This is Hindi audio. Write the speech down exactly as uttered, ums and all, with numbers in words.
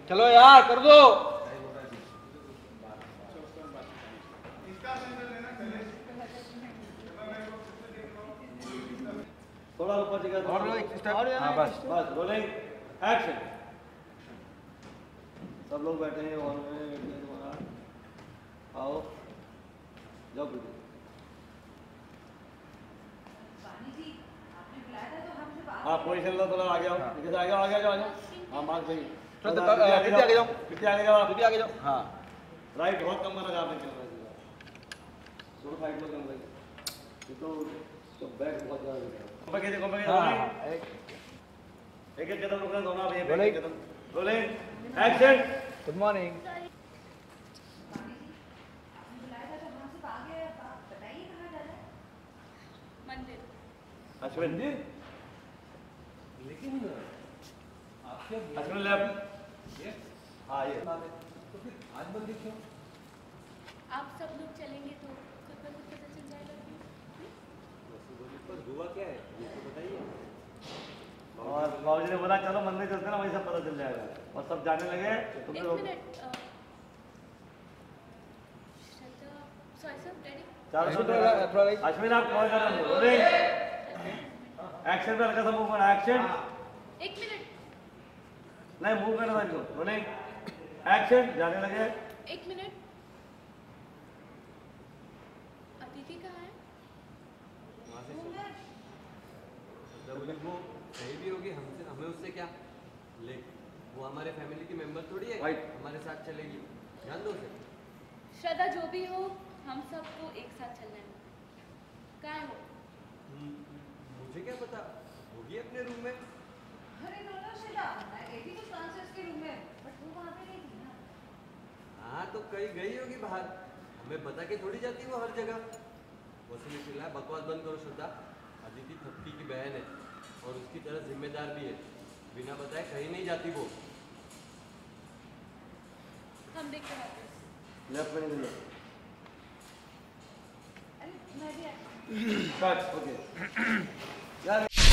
चलो यार कर दो। थोड़ा ऊपर दिखा और एक स्टेप। हाँ बस बस रोलिंग एक्शन। सब लोग बैठे हैं हॉल में, तुम्हारा आओ जाओ बेटे। हाँ पोजीशन लो, थोड़ा आगे आओ, इधर आगे आओ, आगे आ जाओ, आ जाओ। हाँ मार्क सही। कृति आगे जाओ, कृति आगे जाओ, कृति आगे जाओ। हाँ राइट बहुत कम मारा आपने कैमरा से, थोड़ा साइड लो कैमरा से, तो तो बैक बहुत ज़्यादा दिख रहा है। कॉम्पे कीजिए, कॉम्पे कीजिए, एक एक एक कदम रुकना, दोनों आप ये पे एक कदम rolling action. Good morning. Ashwin ji, लेकिन अश्विन लैब हाँ ये तो फिर आज बंदी क्यों? आप सब लोग चलेंगे तो खुद ब खुद पता चल जाएगा कि पर हुआ क्या है ये तो बताइए। और बाबूजी ने बोला चलो मंदिर चलते ना, वही सब पता चल जाएगा। और सब जाने लगे तुम एक लोग। Minute Shraddha sorry sir daddy चार सौ अश्विन आप कॉल कर रहे हो, एक्शन पे हल्का सा मूव करना, एक्शन। एक मिनट नहीं मूव करना था इनको, रोलिंग एक्शन। जाने लगे। एक मिनट अतिथि कहाँ है? वो सही भी होगी, हमसे हमें उससे क्या, लेकिन वो हमारे फैमिली की मेंबर थोड़ी है, हमारे साथ चलेगी, ध्यान दो उसे। श्रद्धा जो भी हो हम सबको एक साथ चलना है। कहाँ है वो? मुझे क्या पता, होगी अपने रूम में। अरे नो नो श्रद्धा, मैं गई थी तो फ्रांसिस के रूम में, बट वो वहाँ पे नहीं थी ना। हाँ तो कहीं गई होगी बाहर, हमें बता के थोड़ी जाती वो हर जगह। वैसे नहीं चिल्ला, बकवास बंद करो श्रद्धा। अदिति थप्पी की बहन है और उसकी तरह जिम्मेदार भी है, बिना बताए कहीं नहीं जाती वो। हम देख कर आते हैं। लेफ्ट में नहीं अरे मैं भी बस ओके यार।